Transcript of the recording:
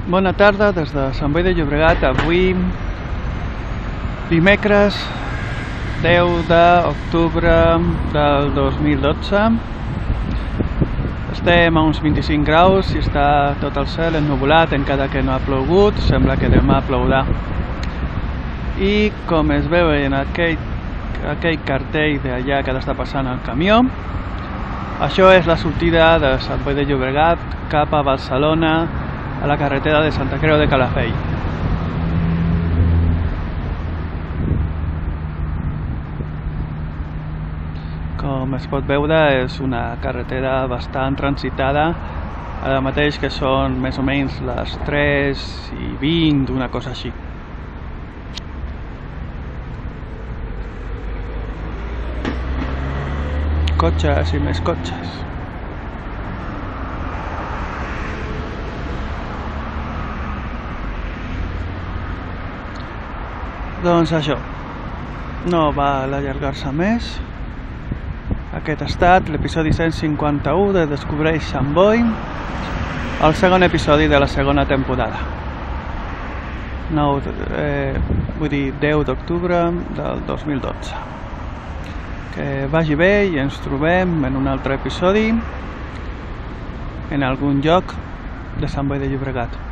Bona tarda des de Sant Boi de Llobregat. Avui, dimecres 10 d'octubre del 2012. Estem a uns 25 graus i està tot el cel ennuvolat, encara que no ha plogut. Sembla que demà plourà. I com es veu en aquell cartell d'allà que està passant el camió, això és la sortida de Sant Boi de Llobregat cap a Barcelona, a la carretera de Santa Creu de Calafell. Com es pot veure, és una carretera bastant transitada, ara mateix que són més o menys les 3:20, una cosa així. Cotxes i més cotxes. Doncs això, no va allargar-se més. Aquest ha estat l'episodi 151 de Descobreix Sant Boi, el segon episodi de la segona temporada. 10 d'octubre del 2012. Que vagi bé i ens trobem en un altre episodi en algun lloc de Sant Boi de Llobregat.